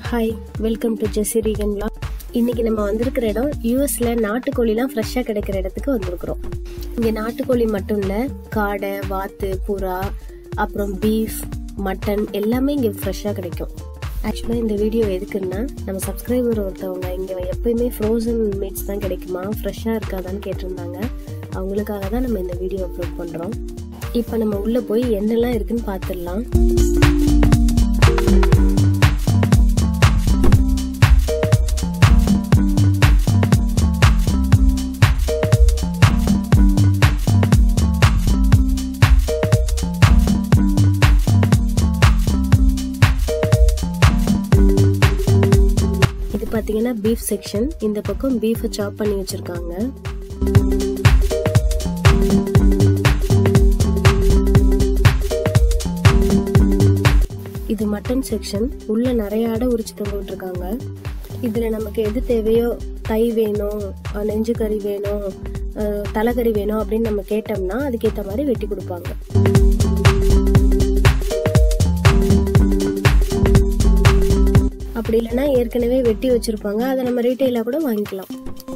Hi, welcome to Jessy Reagan vlog. இன்னைக்கு நம்ம வந்திருக்கிற இடம் யூஎஸ்ல நாட்டுக்கோழிலாம் ஃப்ரெஷ்ஷாக கிடைக்கிற இடத்துக்கு வந்திருக்கிறோம். இங்கே நாட்டுக்கோழி மட்டும் இல்லை, காடை, வாத்து, புறா, அப்புறம் பீஃப், மட்டன் எல்லாமே இங்கே ஃப்ரெஷ்ஷாக கிடைக்கும். ஆக்சுவலாக இந்த வீடியோ எதுக்குன்னா, நம்ம சப்ஸ்கிரைபர் ஒருத்தவங்க இங்கே எப்பயுமே ஃப்ரோசன் மீட்ஸ் தான் கிடைக்குமா, ஃப்ரெஷ்ஷாக இருக்காதான்னு கேட்டிருந்தாங்க. அவங்களுக்காக தான் நம்ம இந்த வீடியோ அப்லோட் பண்ணுறோம். இப்போ நம்ம உள்ளே போய் என்னெல்லாம் இருக்குன்னு பார்த்துடலாம். பாத்தீங்கன்னா பீஃப் செக்ஷன். இந்த பக்கம் பீஃபை சாப் பண்ணி வச்சிருக்காங்க. இது மட்டன் செக்ஷன். உள்ள நிறைய ஆடை உரிச்சு தொங்கிட்டு இருக்காங்க. இதுல நமக்கு எது தேவையோ, தை வேணும், நெஞ்சு கறி வேணும், தலைக்கறி வேணும் அப்படின்னு நம்ம கேட்டோம்னா அதுக்கேற்ற மாதிரி வெட்டி கொடுப்பாங்க. அப்படி இல்லைன்னா ஏற்கனவே வெட்டி வச்சிருப்பாங்க, அதை நம்ம ரீட்டைலா கூட வாங்கிக்கலாம்.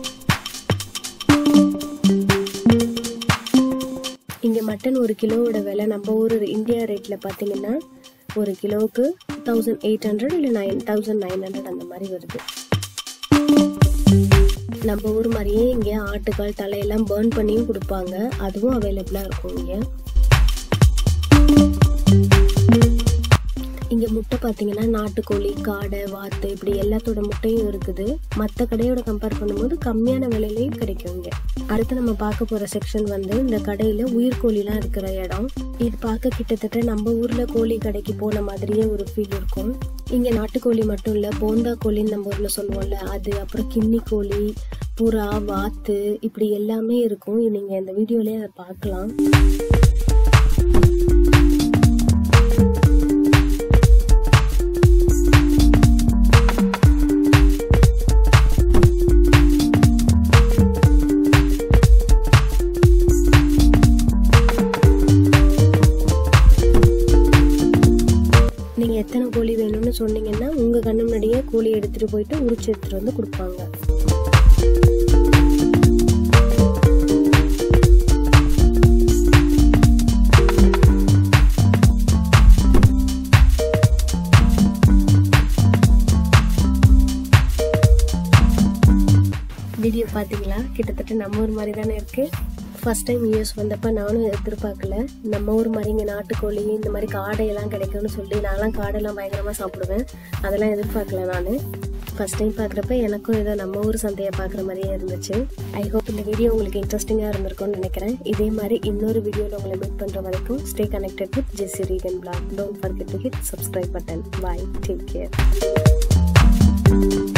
இங்க மட்டன் ஒரு கிலோவோட விலை நம்ம ஊர் இந்தியா ரேட்ல பாத்தீங்கன்னா ஒரு கிலோவுக்கு 1800 இல்ல 9900 அந்த மாதிரி வருது. நம்ம ஊர் மாதிரியே இங்க ஆட்டுக்கால் தலையெல்லாம் பர்ன் பண்ணியும் கொடுப்பாங்க. அதுவும் அவைலபிளா இருக்கும் இங்க. இங்க முட்டை பாத்தீங்கன்னா நாட்டுக்கோழி, காடை, வாத்து இப்படி எல்லாத்தோட முட்டையும் இருக்குது. மற்ற கடையோட கம்பேர் பண்ணும்போது கம்மியான விலையிலையும் கிடைக்கும் இங்க. அடுத்து நம்ம பார்க்க போற செக்ஷன் வந்து இந்த கடையில உயிர்கோழிலாம் இருக்கிற இடம். இது பார்க்க கிட்டத்தட்ட நம்ம ஊர்ல கோழி கடைக்கு போன மாதிரியே ஒரு ஃபீல் இருக்கும். இங்க நாட்டுக்கோழி மட்டும் இல்ல, போந்தா கோழின்னு நம்ம ஊர்ல சொல்லுவோம்ல அது, அப்புறம் கின்னி கோழி, புறா, வாத்து இப்படி எல்லாமே இருக்கும். நீங்க இந்த வீடியோலயே அதை பார்க்கலாம். நீங்க எத்தனை கோழி வேணும்னு சொன்னீங்கன்னா உங்க கண்ணு முன்னாடியே கோழி எடுத்துட்டு போயிட்டு உரிச்சு எடுத்துட்டு வந்து கொடுப்பாங்க. வீடியோ பாத்தீங்களா? கிட்டத்தட்ட நம்ம ஊர் மாதிரி தானே இருக்கு. ஃபர்ஸ்ட் டைம் யூஎஸ் வந்தப்ப நானும் எதிர்பார்க்கல நம்ம ஊர் மாதிரி இங்கே நாட்டுக்கோழி இந்த மாதிரி காடையெல்லாம் கிடைக்கும்னு சொல்லி. நான்லாம் காடையெல்லாம் பயங்கரமாக சாப்பிடுவேன், அதெல்லாம் எதிர்பார்க்கல. நான் ஃபர்ஸ்ட் டைம் பார்க்குறப்ப எனக்கும் ஏதோ நம்ம ஊர் சந்தையை பார்க்குற மாதிரியே இருந்துச்சு. ஐ ஹோப் இந்த வீடியோ உங்களுக்கு இன்ட்ரெஸ்டிங்காக இருந்திருக்கும்னு நினைக்கிறேன். இதே மாதிரி இன்னொரு வீடியோவில் உங்களை மீட் பண்ணுற வரைக்கும் stay connected with Jessy Reagan vlog. Don't forget to hit subscribe button. Bye. Take care.